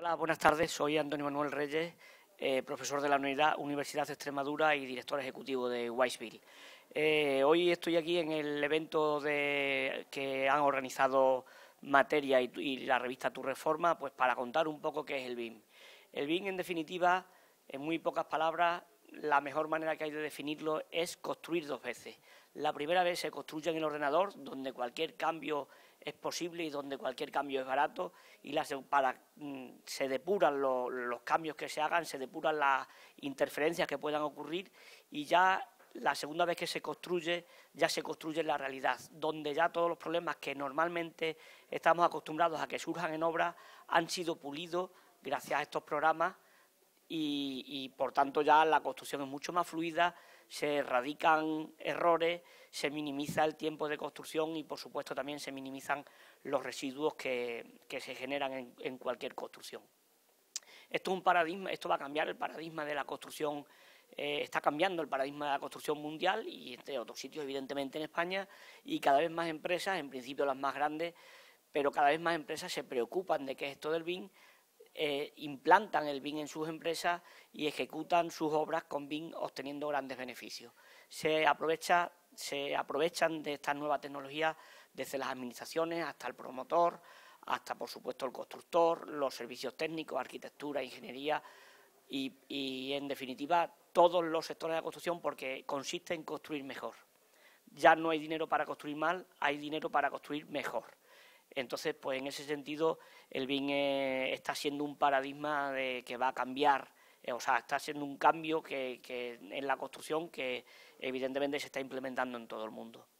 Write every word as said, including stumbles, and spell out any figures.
Hola, buenas tardes. Soy Antonio Manuel Reyes, eh, profesor de la Unidad, Universidad de Extremadura y director ejecutivo de Wiseville. Eh, hoy estoy aquí en el evento de, que han organizado Materia y, y la revista Tu Reforma, pues para contar un poco qué es el B I M. El B I M, en definitiva, en muy pocas palabras, la mejor manera que hay de definirlo es construir dos veces. La primera vez se construye en el ordenador, donde cualquier cambio es posible y donde cualquier cambio es barato, y la, para, mm, se depuran lo, los cambios que se hagan, se depuran las interferencias que puedan ocurrir, y ya la segunda vez que se construye, ya se construye en la realidad, donde ya todos los problemas que normalmente estamos acostumbrados a que surjan en obras han sido pulidos gracias a estos programas. Y, y por tanto ya la construcción es mucho más fluida, se erradican errores, se minimiza el tiempo de construcción y por supuesto también se minimizan los residuos que, que se generan en, en cualquier construcción. Esto es un paradigma, esto va a cambiar el paradigma de la construcción, eh, está cambiando el paradigma de la construcción mundial y entre otros sitios evidentemente en España, y cada vez más empresas, en principio las más grandes, pero cada vez más empresas se preocupan de qué es esto del B I M. Eh, implantan el B I M en sus empresas y ejecutan sus obras con B I M obteniendo grandes beneficios. Se, aprovecha, se aprovechan de estas nuevas tecnologías desde las administraciones hasta el promotor, hasta por supuesto el constructor, los servicios técnicos, arquitectura, ingeniería y, y en definitiva todos los sectores de la construcción, porque consiste en construir mejor. Ya no hay dinero para construir mal, hay dinero para construir mejor. Entonces, pues en ese sentido, el B I M eh, está siendo un paradigma de, que va a cambiar, eh, o sea, está siendo un cambio que, que en la construcción que evidentemente se está implementando en todo el mundo.